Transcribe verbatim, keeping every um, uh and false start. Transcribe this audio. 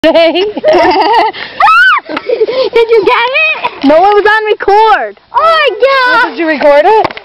Did you get it? No, it was on record. Oh my god! Did you record it?